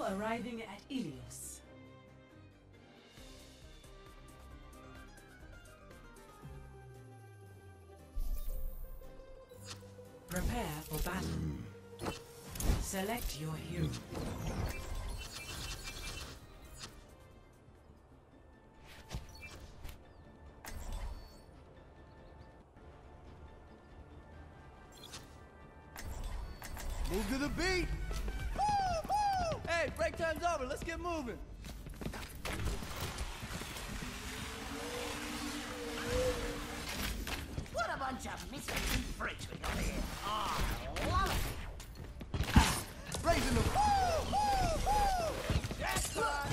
arriving at Ilios. Prepare for battle. Select your hero. Move to the beat! Woo, woo! Hey, break time's over. Let's get moving. What a bunch of misfits and freaks we got here. Oh, I love it. Raising the woo, woo, woo! Jackpot!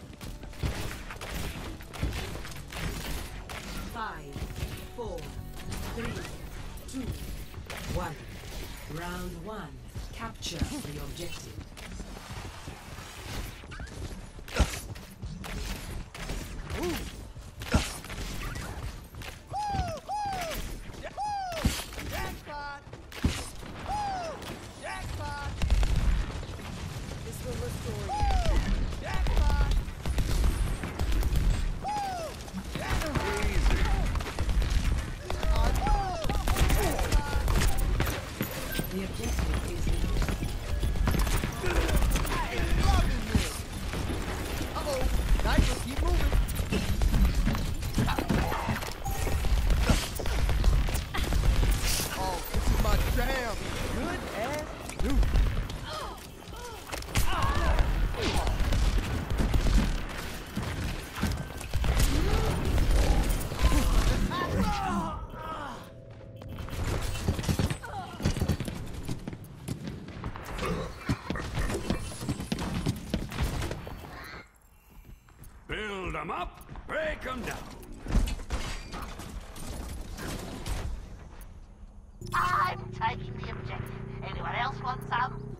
5, 4, 3, 2, 1. Round 1. Capture the objective. Jackpot! Jackpot! This will restore you. Jackpot! The objective is Loving this! Uh-oh! Nice, let's keep moving. Oh, this is my jam. Good as new. Build 'em up, break 'em down. I'm taking the objective. Anyone else want some?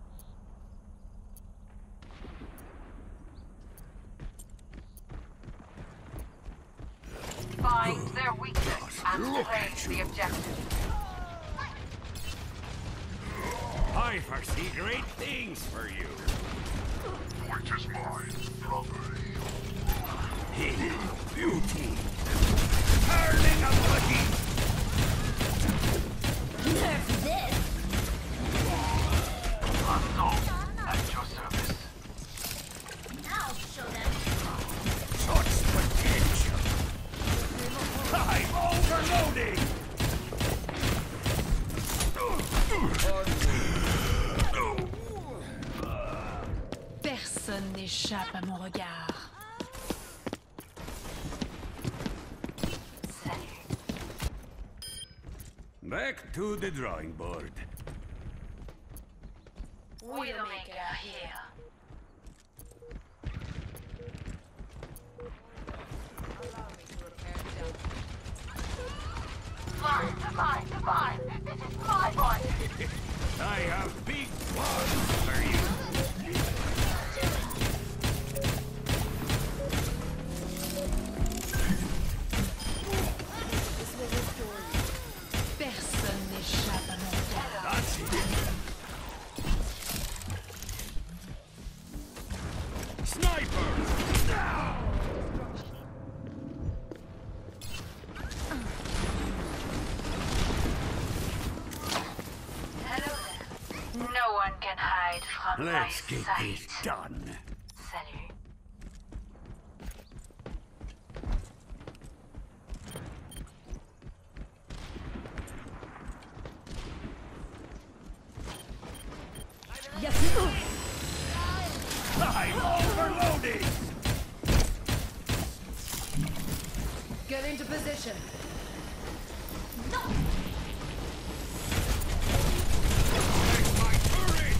Find their weakness and play the objective. I foresee great things for you. Which is mine property. Beauty. Turning a bloody. Nerf this! At your service. I'll show them. Such potential. I'm overloading. Personne n'échappe à mon regard. Back to the drawing board. Widowmaker here. Fine. This is my body. I have big plans for you. This will restore you. Personne n'échappe à mon regard. That's it. Snipers! Now! Hello there. No one can hide from Let's my get sight. this done. Salut. I'm overloading! Get into position. Take my turret!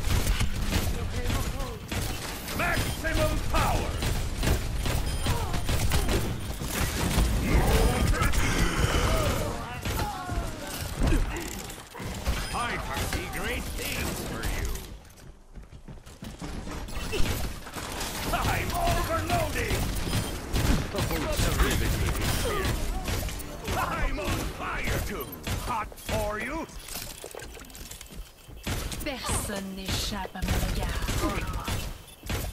Maximum power! I foresee great things for you. I'm overloading! I'm on fire too! Hot for you! Personne n'échappe à mon regard.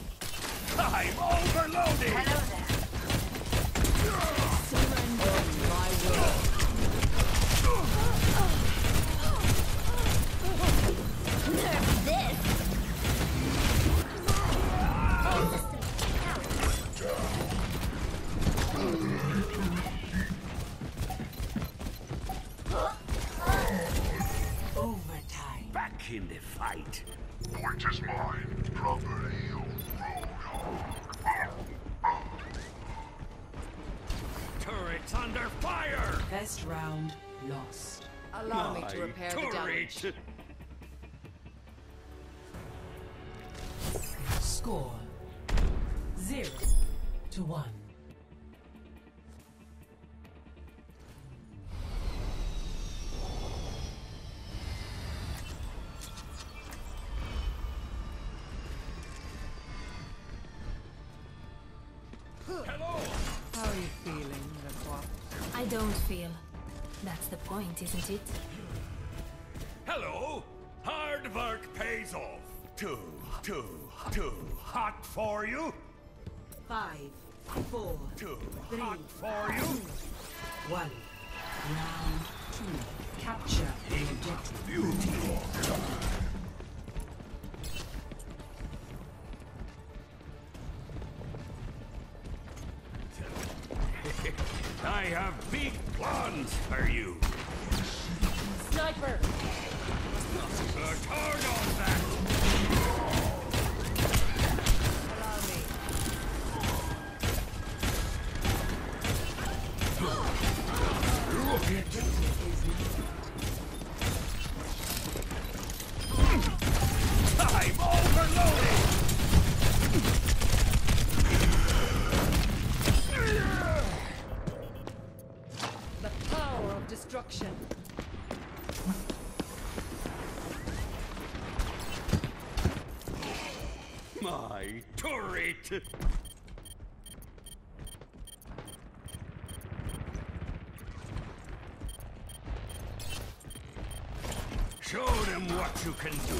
I'm overloading! Hello there. My will. Nerf this! Overtime. Back in the fight. Point is mine. Property Roadhog. Turret's under fire! First round lost. Allow me to repair the damage. turret! Score 0-1. Hello! How are you feeling, Lacroix? I don't feel. That's the point, isn't it? Hello! Hard work pays off. Too hot for you? 5, 4, Too 3, hot for you? 1. Round 2. Capture the objective. Beauty. I have big plans for you. Sniper! Turn on that! Allow me. The objective is I'm overloading! The power of destruction. My turret! Show them what you can do.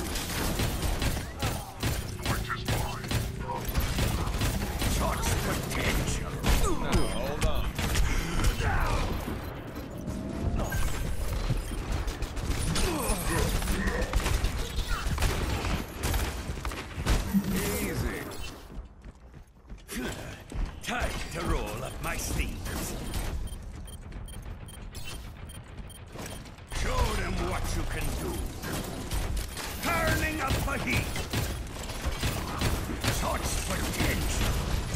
Point is mine. Such potential. Hold on. Easy. Time to roll up my sleeves. Show them what you can do. Turning up the heat. Such potential.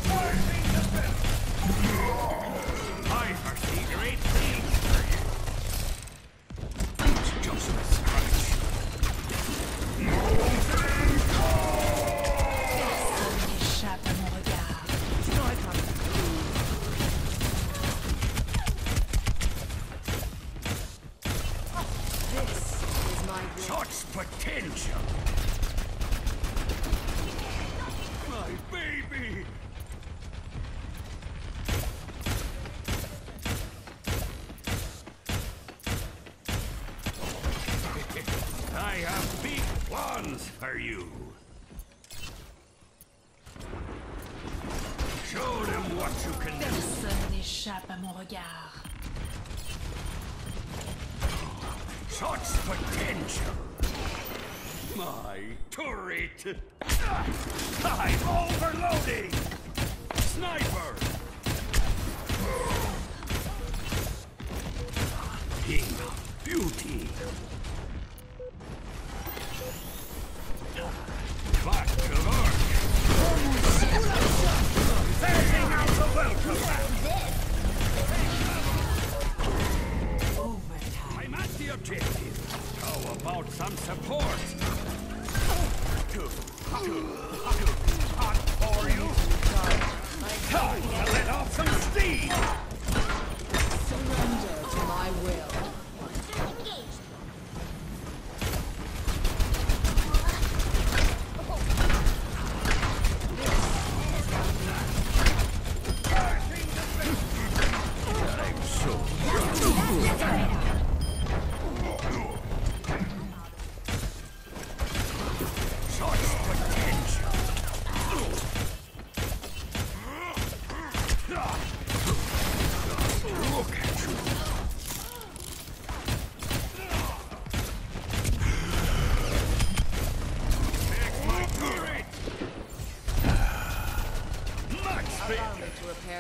I foresee great things for you. It's just a scratch. Personne n'échappe à mon regard. This is my will. Such potential. My baby. I have big plans for you. Show them what you can do. Personne n'échappe à mon regard. Such potential. My turret. I'm overloading. Sniper. King of beauty. Back to work. Sending out the welcome mat. overtime. I'm at the objective. How about some support? Too hot for you. Time to let off some steam. Surrender to my will. I'm so such potential.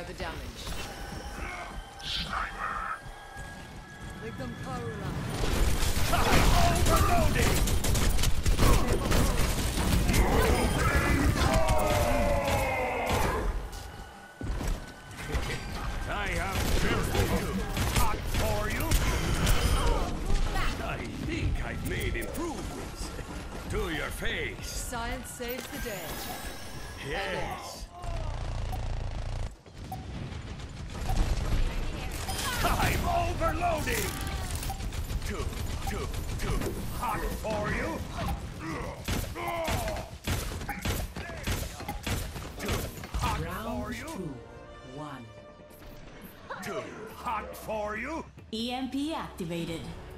bear the damage. Victim Karula. Overloading! I have very hot for you. I think I've made improvements to your face. Science saves the day. Yes. I'm overloading. Too hot for you. Too hot for Round you. 2. 1. Too hot for you. EMP activated.